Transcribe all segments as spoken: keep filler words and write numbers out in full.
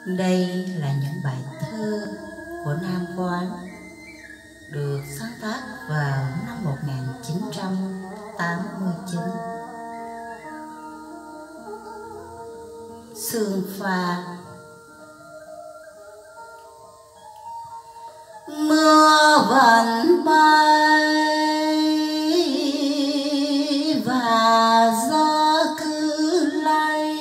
Đây là những bài thơ của Nam Quán được sáng tác vào năm một nghìn chín trăm tám mươi chín. Sương pha. Mưa vẫn bay và gió cứ lay,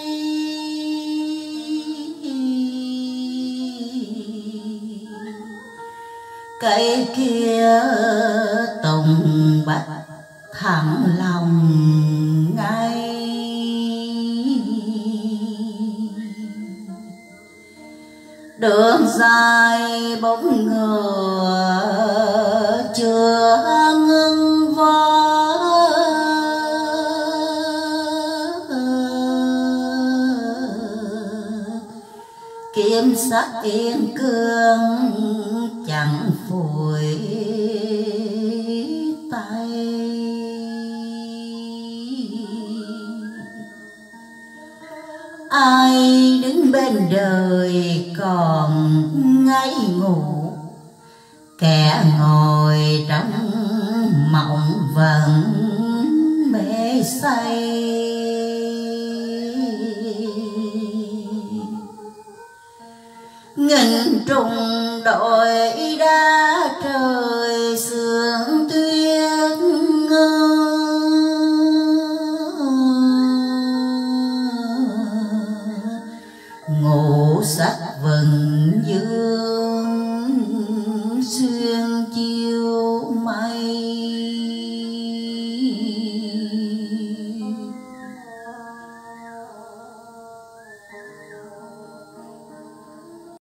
cây kia tùng bách thẳng lòng ngay. Đường dài bóng ngựa chưa ngưng vó, kiếm sắc yên cương chẳng phủi tay. Ai đứng bên đời còn ngây ngủ, kẻ ngồi trong mộng vẫn mê say. Nghìn trùng đội đá trời sương tuyết ngơ, ngủ sắc vầng dưới